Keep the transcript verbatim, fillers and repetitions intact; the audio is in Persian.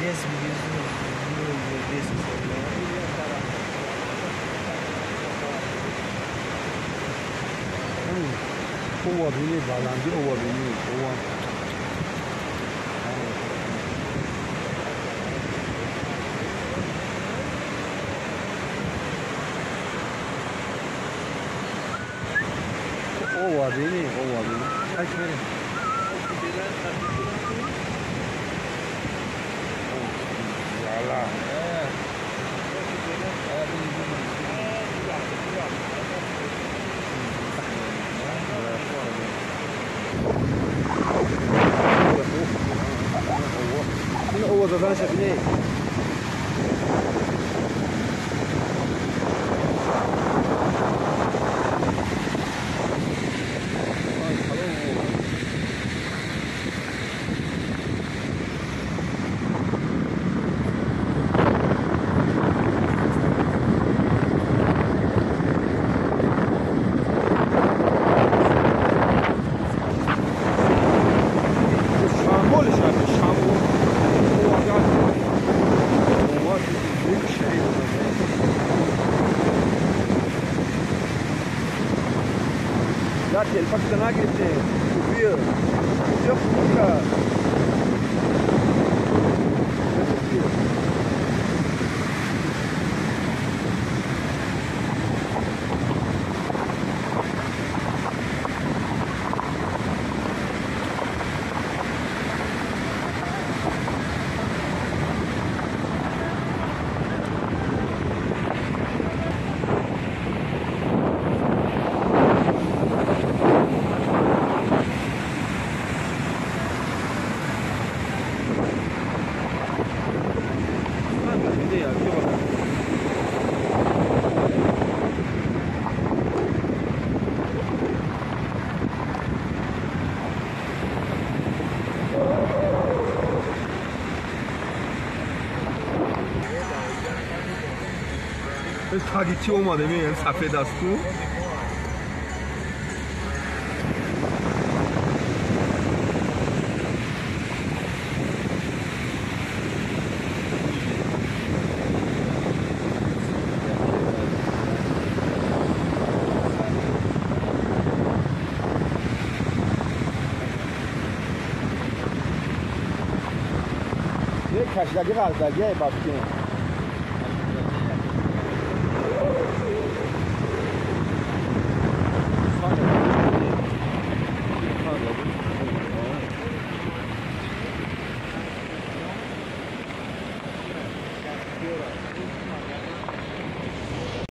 без без اوه بینی بلندی اوه بینی اوه اوه بینی اوه بینی تک بریم یالا این اوه دادن شبینه لا تلفك ده ناقص كبير شوف كده تاگیچی اومده میگن سفید است تو یک کشدگی غلطگی بابکین